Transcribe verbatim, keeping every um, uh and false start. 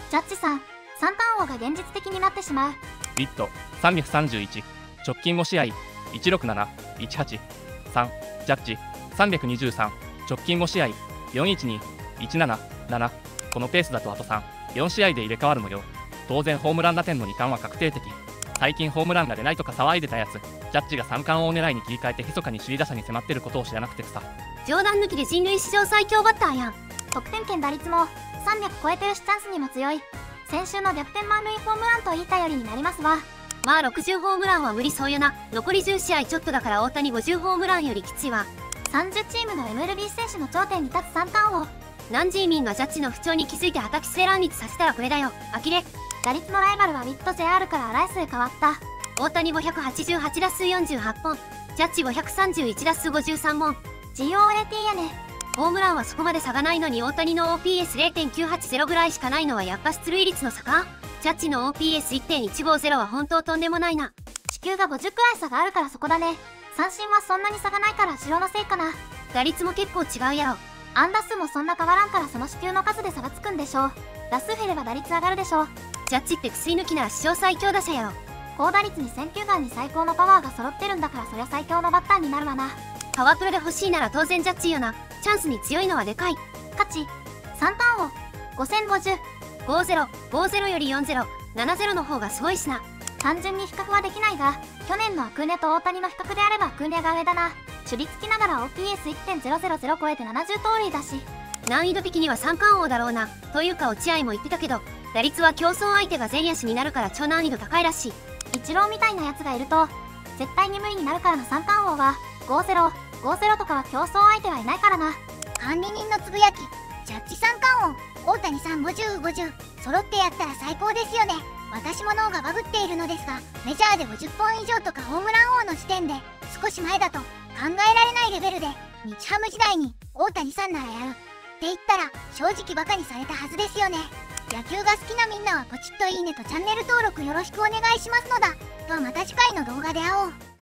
ジャッジさん、三冠王が現実的になってしまう。 ビットさんびゃくさんじゅういち、直近ご試合いちろくなな、いちはち、さん、ジャッジさんびゃくにじゅうさん、直近ご試合よんいちに、いちなな、なな、このペースだとあとさん、よん試合で入れ替わるのよ。当然ホームラン打点のに冠は確定的。最近ホームランが出ないとか騒いでたやつ、ジャッジが三冠王狙いに切り替えて密かに首位打者に迫ってることを知らなくてさ。 冗談抜きで人類史上最強バッターやん。 得点圏打率もさんびゃく超えてるしチャンスにも強い。先週の逆転満塁ホームランと言いたよりになりますわ。 まあろくじゅうホームランは無理そうよな。残りじゅう試合ちょっとだから大谷ごじゅうホームランよりきついわ。 さんじゅうチームの エムエルビー 選手の頂点に立つ三冠王。 何ジーミンがジャッジの不調に気づいて畑セ乱立させたらこれだよ。呆れ。 打率のライバルはウィット ジェイアール からアライスへ変わった。 大谷ごひゃくはちじゅうはち打数よんじゅうはちほん、ジャッジごひゃくさんじゅういち打数ごじゅうさんほん。 ジーオーエーティー やね。 ホームランはそこまで差がないのに大谷の オーピーエスれいてんきゅうはちゼロ ぐらいしかないのはやっぱ出塁率の差か。ジャッジの オーピーエスいってんいちごゼロ は本当とんでもないな。 地球がごじゅうくらい差があるからそこだね。三振はそんなに差がないから後ろのせいかな。 打率も結構違うやろ。 安打数もそんな変わらんからその四球の数で差がつくんでしょう。打数減れば打率上がるでしょう。 ジャッジって薬抜きなら史上最強打者やろ。 高打率に選球眼に最高のパワーが揃ってるんだからそりゃ最強のバッターになるわな。 パワープロで欲しいなら当然ジャッジよな。チャンスに強いのはでかい。 勝ち三冠王ごせんごじゅう。 ごゼロ、ごゼロよりよんゼロ、ななゼロの方がすごいしな。 単純に比較はできないが、去年のアクーニャと大谷の比較であればアクーニャが上だな。守備付きながら オーピーエスいってんゼロゼロゼロ 超えてななじゅう盗塁だし。 難易度的には三冠王だろうな。というか落合も言ってたけど、打率は競争相手が前野手になるから超難易度高いらしい。 イチローみたいなやつがいると絶対に無理になるからな。三冠王はごゼロ、ごゼロとかは競争相手はいないからな。 管理人のつぶやき、ジャッジ三冠王、大谷さんごじゅう、ごじゅう、揃ってやったら最高ですよね。私も脳がバグっているのですが、メジャーでごじゅっぽん以上とかホームラン王の時点で、少し前だと考えられないレベルで、日ハム時代に大谷さんならやるって言ったら正直バカにされたはずですよね。野球が好きなみんなはポチッといいねとチャンネル登録よろしくお願いしますのだ。ではまた次回の動画で会おう。